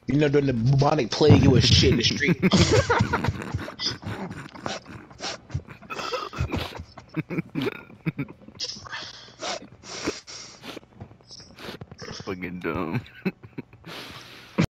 You know, during the bubonic plague, it was shit in the street. Fucking dumb.